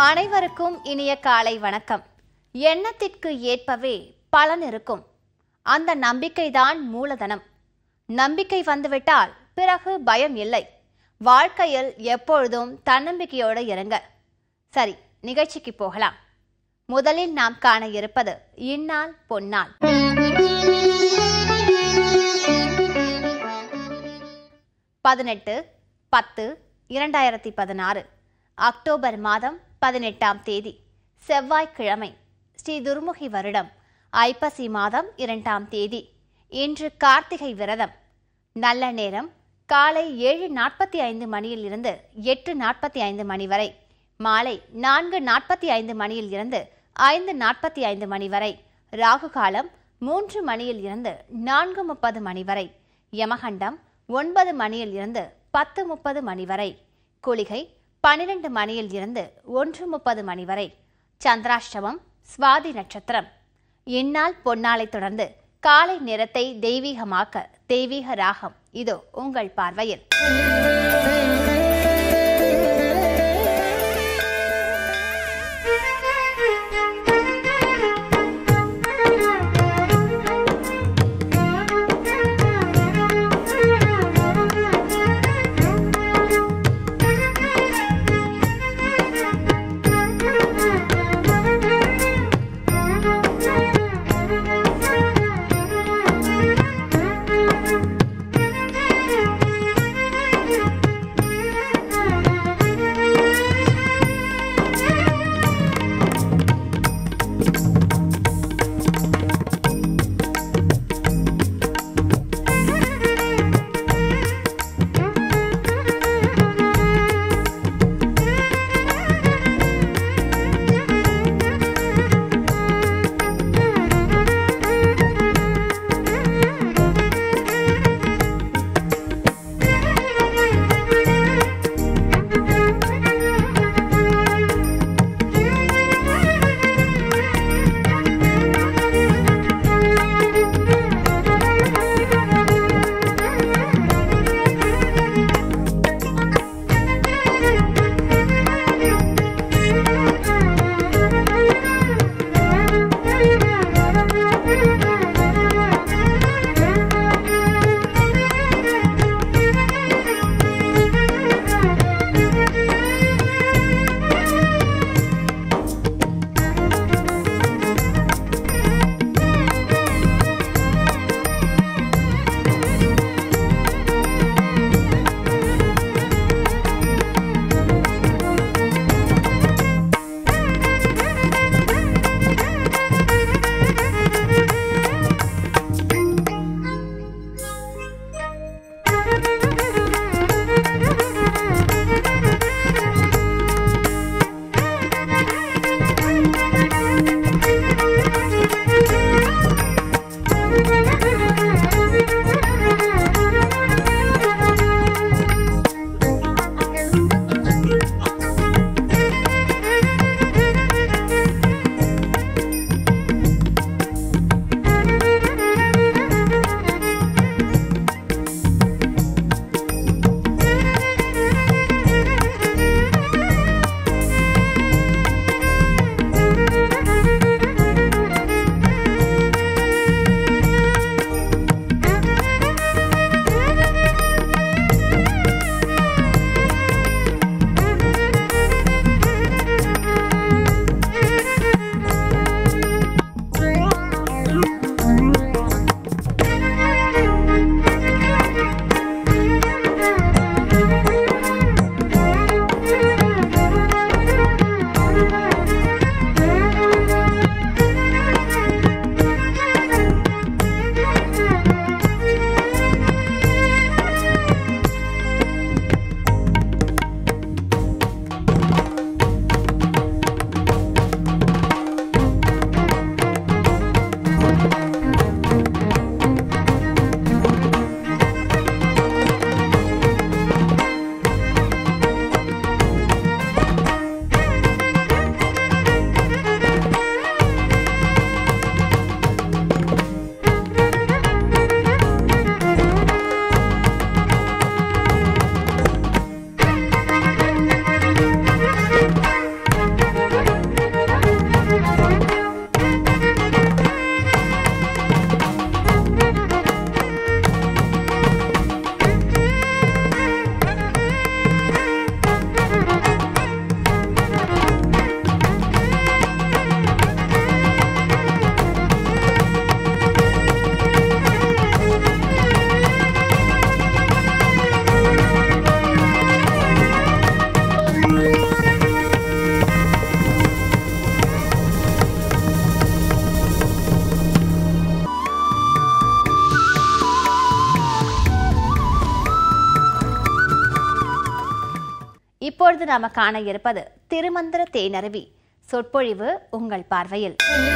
அனைவருக்கும் இனிய காலை வணக்கம். எண்ணத்திற்கு ஏற்பவே பலன் இருக்கும். அந்த நம்பிக்கைதான் மூலதனம். நம்பிக்கை வந்துவிட்டால் பிறகு பயம் இல்லை. வாழ்க்கையில் எப்பொழுதும் தன்னம்பிக்கையோடு இருங்க. சரி, நிகழ்ச்சிக்கு போகலாம். முதலில் நாம் காண இருப்பது இந்நாள் பொன்னாள். பதினெட்டு 10/2016 அக்டோபர் மாதம் 18ஆம் தேதி செவ்வாய்க்கிழமை, ஸ்ரீ துர்முகி வருடம் ஐப்பசி மாதம் 2ஆம் தேதி. இன்று கார்த்திகை விரதம். நல்ல நேரம் காலை 7:45 மணியில் இருந்து 8:45 மணி வரை, மாலை 4:45 மணியில் இருந்து 5:45 மணி வரை, ராகு காலம் 3 மணியில் இருந்து 4:30 மணி வரை, யமகண்டம் 9 மணியில் இருந்து 10:30 மணி வரை, குளிகை 12 மணியில் இருந்து 1:30 மணி வரை, சந்திராஷ்டமம், சுவாதி நட்சத்திரம். இந்நாள் பொன்னாளை தொடர்ந்து காலை நேரத்தை தெய்வீகமாக்க தெய்வீக ராகம் இதோ உங்கள் பார்வையில். இப்பொழுது நாம காண இருப்பது திருமந்திர தேனருவி. சொற்பொழிவு உங்கள் பார்வையில்.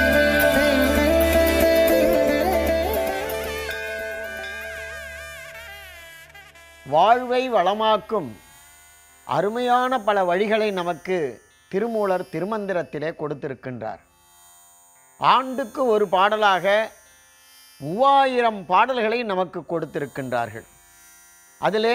வாழ்வை வளமாக்கும் அருமையான பல வழிகளை நமக்கு திருமூலர் திருமந்திரத்திலே கொடுத்திருக்கின்றார். ஆண்டுக்கு ஒரு பாடலாக 3000 பாடல்களை நமக்கு கொடுத்திருக்கின்றார்கள். அதிலே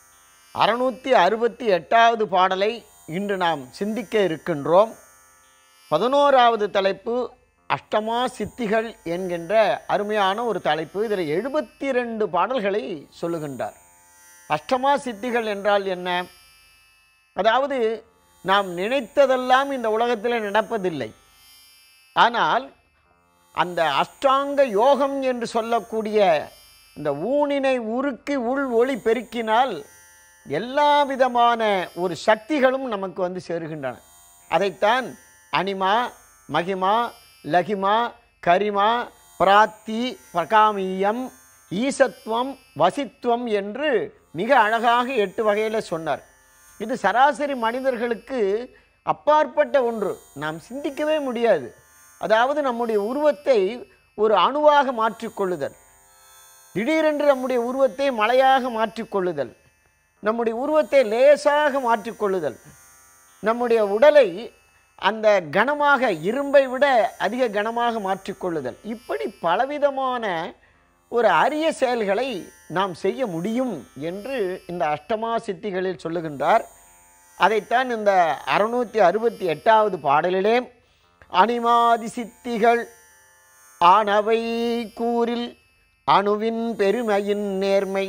668வது பாடலை இன்று நாம் சிந்திக்க இருக்கின்றோம். 11வது தலைப்பு அஷ்டமா சித்திகள் என்கின்ற அருமையான ஒரு தலைப்பு. இதில் 72 பாடல்களை சொல்லுகின்றார். அஷ்டமா சித்திகள் என்றால் என்ன? அதாவது நாம் நினைத்ததெல்லாம் இந்த உலகத்தில் நடப்பதில்லை. ஆனால் அந்த அஷ்டாங்க யோகம் என்று சொல்லக்கூடிய இந்த ஊனினை உருக்கி உள் ஒளி பெருக்கினால் எல்லா விதமான ஒரு சக்திகளும் நமக்கு வந்து சேருகின்றன. அதைத்தான் அனிமா, மகிமா, லகிமா, கரிமா, பிராத்தி, பிரகாமியம், ஈசத்துவம், வசித்துவம் என்று மிக அழகாக 8 வகையில் சொன்னார். இது சராசரி மனிதர்களுக்கு அப்பாற்பட்ட ஒன்று, நாம் சிந்திக்கவே முடியாது. அதாவது நம்முடைய உருவத்தை ஒரு அணுவாக மாற்றிக்கொள்ளுதல், திடீரென்று நம்முடைய உருவத்தை மலையாக மாற்றிக்கொள்ளுதல், நம்முடைய உருவத்தை லேசாக மாற்றிக்கொள்ளுதல், நம்முடைய உடலை அந்த கனமாக இரும்பை விட அதிக கனமாக மாற்றிக்கொள்ளுதல், இப்படி பலவிதமான ஒரு அரிய செயல்களை நாம் செய்ய முடியும் என்று இந்த அஷ்டமா சித்திகளில் சொல்லுகின்றார். அதைத்தான் இந்த 668வது பாடலிலே அனிமாதி சித்திகள் ஆனவை கூறில் அணுவின் பெருமையின் நேர்மை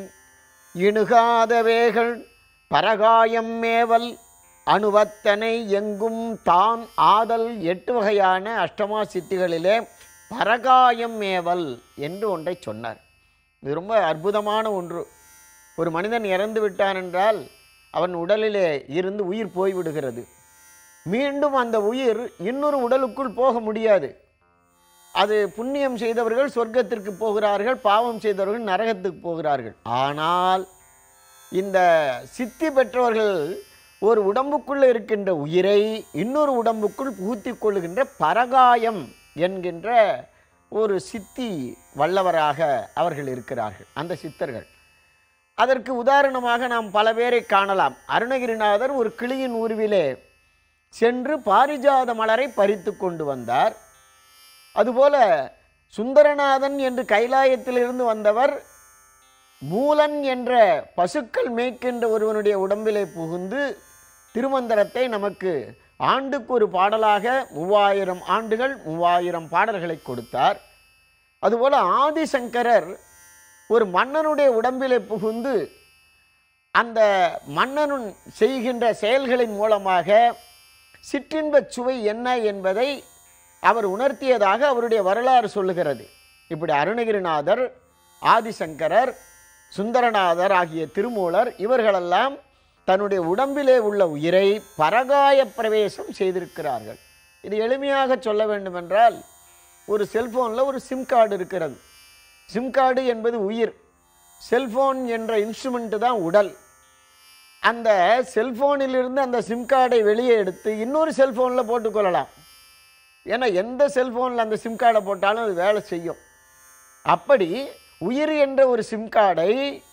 இணுகாதவேகள் பரகாயம் மேவல் அணுவத்தனை எங்கும் தான் ஆதல். 8 வகையான அஷ்டமா சித்திகளிலே பரகாயம் மேவல் என்று ஒன்றை சொன்னார். இது ரொம்ப அற்புதமான ஒன்று. ஒரு மனிதன் இறந்து விட்டான் என்றால் அவன் உடலிலே இருந்து உயிர் போய்விடுகிறது. மீண்டும் அந்த உயிர் இன்னொரு உடலுக்குள் போக முடியாது. அது புண்ணியம் செய்தவர்கள் சொர்க்கத்திற்கு போகிறார்கள், பாவம் செய்தவர்கள் நரகத்துக்கு போகிறார்கள். ஆனால் இந்த சித்தி பெற்றவர்கள் ஒரு உடம்புக்குள்ளே இருக்கின்ற உயிரை இன்னொரு உடம்புக்குள் புகுத்தி கொள்ளுகின்ற பரகாயம் என்கின்ற ஒரு சித்தி வல்லவராக அவர்கள் இருக்கிறார்கள், அந்த சித்தர்கள். அதற்கு உதாரணமாக நாம் பல பேரை காணலாம். அருணகிரிநாதர் ஒரு கிளியின் உருவிலே சென்று பாரிஜாத மலரை பறித்து கொண்டு வந்தார். அதுபோல சுந்தரநாதன் என்று கைலாயத்திலிருந்து வந்தவர் மூலன் என்ற பசுக்கள் மேய்க்கின்ற ஒருவனுடைய உடம்பிலே புகுந்து திருமந்திரத்தை நமக்கு ஆண்டுக்கு ஒரு பாடலாக 3000 ஆண்டுகள் 3000 பாடல்களை கொடுத்தார். அதுபோல ஆதிசங்கரர் ஒரு மன்னனுடைய உடம்பிலே புகுந்து அந்த மன்னனும் செய்கின்ற செயல்களின் மூலமாக சிற்றின்பச் சுவை என்ன என்பதை அவர் உணர்த்தியதாக அவருடைய வரலாறு சொல்லுகிறது. இப்படி அருணகிரிநாதர், ஆதிசங்கரர், சுந்தரநாதர் ஆகிய திருமூலர் இவர்களெல்லாம் தன்னுடைய உடம்பிலே உள்ள உயிரை பரகாய பிரவேசம் செய்திருக்கிறார்கள். இது எளிமையாக சொல்ல வேண்டுமென்றால், ஒரு செல்ஃபோனில் ஒரு சிம் கார்டு இருக்கிறது. சிம் கார்டு என்பது உயிர், செல்ஃபோன் என்ற இன்ஸ்ட்ருமெண்ட்டு தான் உடல். அந்த செல்ஃபோனிலிருந்து அந்த சிம் கார்டை வெளியே எடுத்து இன்னொரு செல்ஃபோனில் போட்டுக்கொள்ளலாம். ஏன்னா எந்த செல்ஃபோனில் அந்த சிம் கார்டை போட்டாலும் அது வேலை செய்யும். அப்படி உயிர் என்ற ஒரு சிம் கார்டை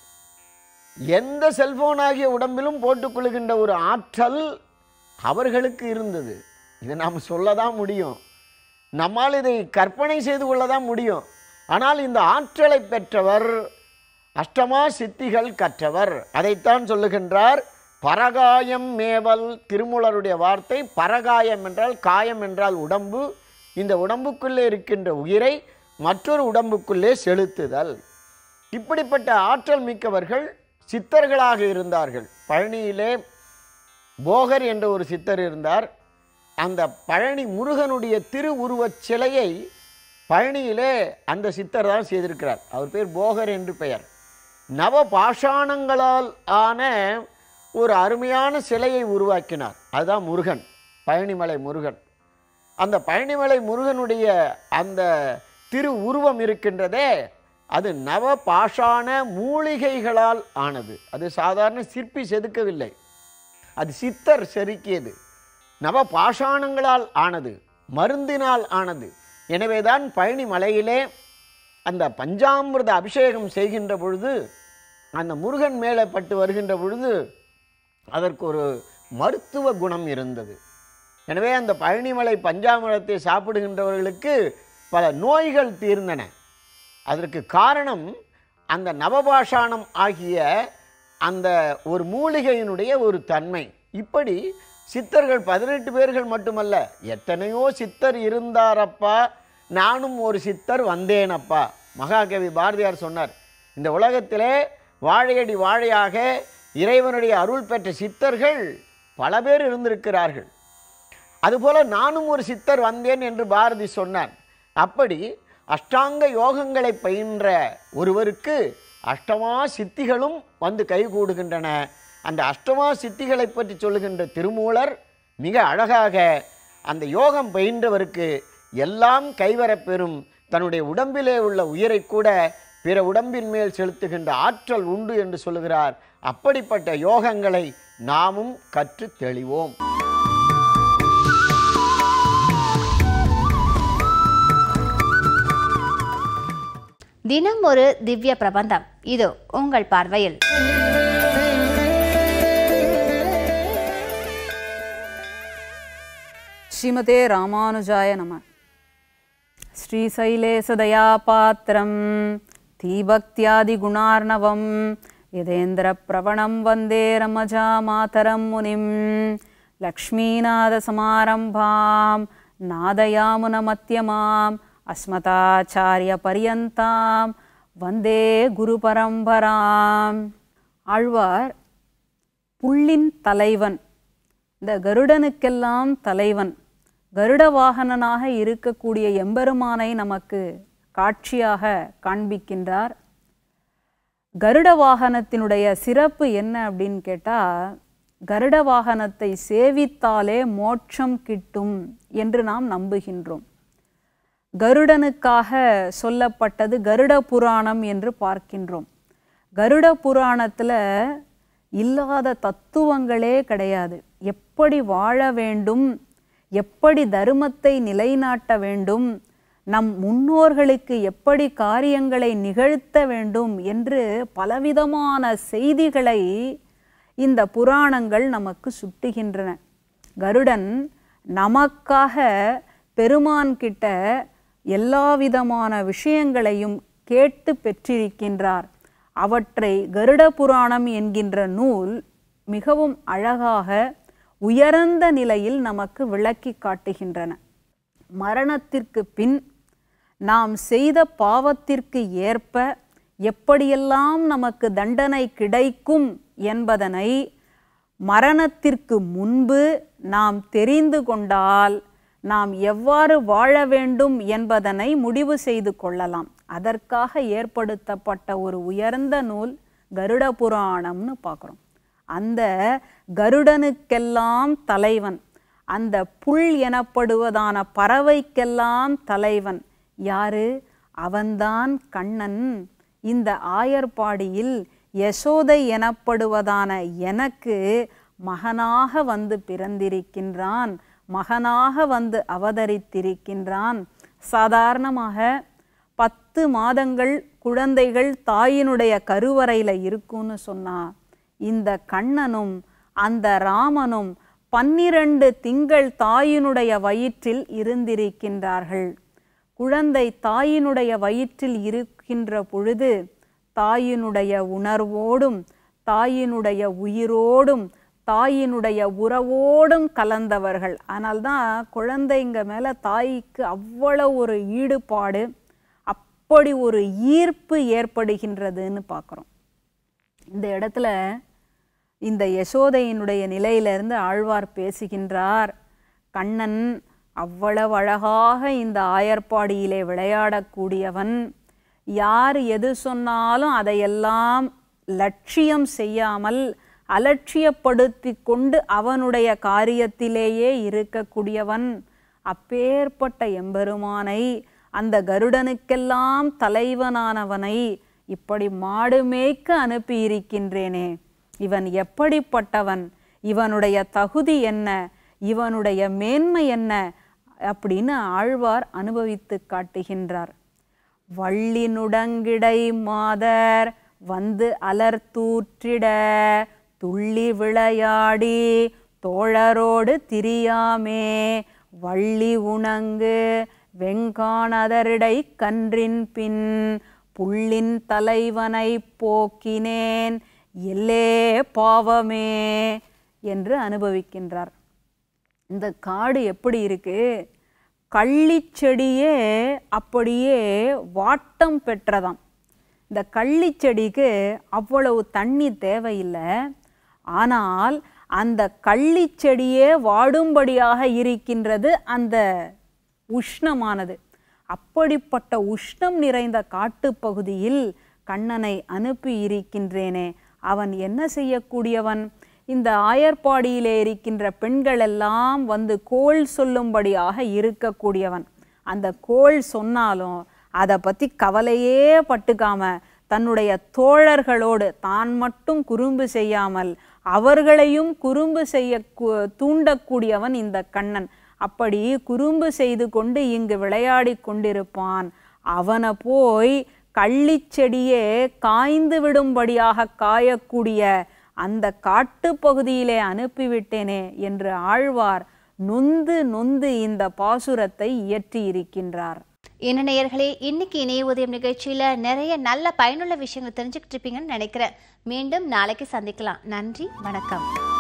எந்த செல்ஃபோன் ஆகிய உடம்பிலும் போட்டுக்கொள்கின்ற ஒரு ஆற்றல் அவர்களுக்கு இருந்தது. இதை நாம் சொல்ல தான் முடியும், நம்மால் இதை கற்பனை செய்து கொள்ள தான் முடியும். ஆனால் இந்த ஆற்றலை பெற்றவர் அஷ்டமா சித்திகள் கற்றவர். அதைத்தான் சொல்லுகின்றார் பரகாயம் மேவல். திருமூலருடைய வார்த்தை. பரகாயம் என்றால், காயம் என்றால் உடம்பு, இந்த உடம்புக்குள்ளே இருக்கின்ற உயிரை மற்றொரு உடம்புக்குள்ளே செலுத்துதல். இப்படிப்பட்ட ஆற்றல் மிக்கவர்கள் சித்தர்களாக இருந்தார்கள். பழனியிலே போகர் என்ற ஒரு சித்தர் இருந்தார். அந்த பழனி முருகனுடைய திருவுருவச் சிலையை பழனியிலே அந்த சித்தர் தான் செய்திருக்கிறார். அவர் பேர் போகர் என்று பெயர். நவ பாஷாணங்களால் ஆன ஒரு அருமையான சிலையை உருவாக்கினார். அதுதான் முருகன், பழனிமலை முருகன். அந்த பழனிமலை முருகனுடைய அந்த திரு உருவம் இருக்கின்றதே, அது நவ பாஷாண மூலிகைகளால் ஆனது. அது சாதாரண சிற்பி செதுக்கவில்லை. அது சித்தர் செருக்கியது, நவ பாஷாணங்களால் ஆனது, மருந்தினால் ஆனது. எனவேதான் பழனி மலையிலே அந்த பஞ்சாமிர்த அபிஷேகம் செய்கின்ற பொழுது, அந்த முருகன் மேலே பட்டு வருகின்ற பொழுது அதற்கு ஒரு மருத்துவ குணம் இருந்தது. எனவே அந்த பழனிமலை பஞ்சாமிர்தத்தை சாப்பிடுகின்றவர்களுக்கு பல நோய்கள் தீர்ந்தன. அதற்கு காரணம் அந்த நவபாஷாணம் ஆகிய அந்த ஒரு மூலிகையினுடைய ஒரு தன்மை. இப்படி சித்தர்கள் 18 பேர்கள் மட்டுமல்ல, எத்தனையோ சித்தர் இருந்தாரப்பா, நானும் ஒரு சித்தர் வந்தேனப்பா. மகாகவி பாரதியார் சொன்னார், இந்த உலகத்திலே வாழையடி வாழையாக இறைவனுடைய அருள் பெற்ற சித்தர்கள் பல பேர் இருந்திருக்கிறார்கள். அதுபோல நானும் ஒரு சித்தர் வந்தேன் என்று பாரதி சொன்னார். அப்படி அஷ்டாங்க யோகங்களை பயின்ற ஒருவருக்கு அஷ்டமா சித்திகளும் வந்து கைகூடுகின்றன. அந்த அஷ்டமா சித்திகளை பற்றி சொல்லுகின்ற திருமூலர் மிக அழகாக அந்த யோகம் பயின்றவருக்கு எல்லாம் கைவரப்பெறும், தன்னுடைய உடம்பிலே உள்ள உயிரை கூட பிற உடம்பின் மேல் செலுத்துகின்ற ஆற்றல் உண்டு என்று சொல்லுகிறார். அப்படிப்பட்ட யோகங்களை நாமும் கற்று தெளிவோம். தினம் ஒரு திவ்ய பிரபந்தம் இது உங்கள் பார்வையில். ஸ்ரீமதே ராமானுஜாய நம. ஸ்ரீசைலேசதயாபாத்திரம் தீபக்தியாதி குணார்ணவம் யதேந்திர பிரவணம் வந்தே ரமஜா மாதரம் முனிம் லக்ஷ்மீநாத சமாரம்பாம் நாதயாமுன மத்தியமாம் அஸ்மதாச்சாரிய பரியந்தாம் வந்தே குரு பரம்பராம். ஆழ்வார் புள்ளின் தலைவன், இந்த கருடனுக்கெல்லாம் தலைவன், கருட வாகனனாக இருக்கக்கூடிய எம்பெருமானை நமக்கு காட்சியாக காண்பிக்கின்றார். கருட வாகனத்தினுடைய சிறப்பு என்ன அப்படின்னு கேட்டால், கருட வாகனத்தை சேவித்தாலே மோட்சம் கிட்டும் என்று நாம் நம்புகின்றோம். கருடனுக்காக சொல்லப்பட்டது கருட புராணம் என்று பார்க்கின்றோம். கருட புராணத்தில் இல்லாத தத்துவங்களே கிடையாது. எப்படி வாழ வேண்டும், எப்படி தர்மத்தை நிலைநாட்ட வேண்டும், நம் முன்னோர்களுக்கு எப்படி காரியங்களை நிகழ்த்த வேண்டும் என்று பலவிதமான செய்திகளை இந்த புராணங்கள் நமக்கு சுட்டுகின்றன. கருடன் நமக்காக பெருமான் கிட்ட எல்லா விதமான விஷயங்களையும் கேட்டு பெற்றிருக்கின்றார். அவற்றை கருட புராணம் என்கின்ற நூல் மிகவும் அழகாக உயர்ந்த நிலையில் நமக்கு விளக்கி காட்டுகின்றன. மரணத்திற்கு பின் நாம் செய்த பாவத்திற்கு ஏற்ப எப்படியெல்லாம் நமக்கு தண்டனை கிடைக்கும் என்பதனை மரணத்திற்கு முன்பு நாம் தெரிந்து கொண்டால் நாம் எவ்வாறு வாழ வேண்டும் என்பதனை முடிவு செய்து கொள்ளலாம். அதற்காக ஏற்படுத்தப்பட்ட ஒரு உயர்ந்த நூல் கருட புராணம்னு பார்க்குறோம். அந்த கருடனுக்கெல்லாம் தலைவன், அந்த புல் எனப்படுவதான பறவைக்கெல்லாம் தலைவன் யாரு? அவன்தான் கண்ணன். இந்த ஆயர்பாடியில் யசோதை எனப்படுவதான எனக்கு மகனாக வந்து பிறந்திருக்கின்றான், மகனாக வந்து அவதரித்திருக்கின்றான். சாதாரணமாக 10 மாதங்கள் குழந்தைகள் தாயினுடைய கருவறையில் இருக்குன்னு சொன்னா, இந்த கண்ணனும் அந்த ராமனும் 12 திங்கள் தாயினுடைய வயிற்றில் இருந்திருக்கின்றார்கள். குழந்தை தாயினுடைய வயிற்றில் இருக்கின்ற பொழுது தாயினுடைய உணர்வோடும் தாயினுடைய உயிரோடும் தாயினுடைய உறவோடும் கலந்தவர்கள். அதனால்தான் குழந்தைங்க மேலே தாய்க்கு அவ்வளவு ஒரு ஈடுபாடு, அப்படி ஒரு ஈர்ப்பு ஏற்படுகின்றதுன்னு பார்க்குறோம். இந்த இடத்துல இந்த யசோதையினுடைய நிலையிலிருந்து ஆழ்வார் பேசுகின்றார். கண்ணன் அவ்வளவு அழகாக இந்த ஆயர்பாடியிலே விளையாடக்கூடியவன். யார் எது சொன்னாலும் அதையெல்லாம் லட்சியம் செய்யாமல் அலட்சியப்படுத்தி கொண்டு அவனுடைய காரியத்திலேயே இருக்கக்கூடியவன். அப்பேற்பட்ட எம்பெருமானை, அந்த கருடனுக்கெல்லாம் தலைவனானவனை இப்படி மாடு மேய்க்க அனுப்பியிருக்கின்றேனே, இவன் எப்படிப்பட்டவன், இவனுடைய தகுதி என்ன, இவனுடைய மேன்மை என்ன அப்படின்னு ஆழ்வார் அனுபவித்து காட்டுகின்றார். வள்ளினுடங்கிடை மாதர் வந்து அலர்தூற்றிட துள்ளி விளையாடி தோழரோடு திரியாமே வள்ளி உணங்கு வெங்கானதரிடை கன்றின் பின் புள்ளின் தலைவனை போக்கினேன் எல்லே பாவமே என்று அனுபவிக்கின்றார். இந்த காடு எப்படி இருக்கு? கள்ளிச்செடியே அப்படியே வாட்டம் பெற்றதாம். இந்த கள்ளிச்செடிக்கு அவ்வளவு தண்ணி தேவையில்லை. ஆனால் அந்த கள்ளிச்செடியே வாடும்படியாக இருக்கின்றது அந்த உஷ்ணமானது. அப்படிப்பட்ட உஷ்ணம் நிறைந்த காட்டுப்பகுதியில் கண்ணனை அனுப்பி இருக்கின்றேனே, அவன் என்ன செய்யக்கூடியவன்? இந்த ஆயர்பாடியிலே இருக்கின்ற பெண்கள் எல்லாம் வந்து கோள் சொல்லும்படியாக இருக்கக்கூடியவன். அந்த கோள் சொன்னாலும் அதை பற்றி கவலையே பட்டுக்காம தன்னுடைய தோழர்களோடு தான் மட்டும் குறும்பு செய்யாமல் அவர்களையும் குறும்பு செய்ய தூண்டக்கூடியவன் இந்த கண்ணன். அப்படி குறும்பு செய்து கொண்டு இங்கு விளையாடி கொண்டிருப்பான். அவனை போய் கள்ளிச்செடியே காய்ந்து விடும்படியாக காயக்கூடிய அந்த காட்டுப்பகுதியிலே அனுப்பிவிட்டேனே என்று ஆழ்வார் நொந்து நொந்து இந்த பாசுரத்தை இயற்றி இருக்கின்றார். என்ன நேயர்களே, இன்னைக்கு இணைய உதயம் நிகழ்ச்சியில நிறைய நல்ல பயனுள்ள விஷயங்கள் தெரிஞ்சுக்கிட்டு இருப்பீங்கன்னு நினைக்கிறேன். மீண்டும் நாளைக்கு சந்திக்கலாம். நன்றி, வணக்கம்.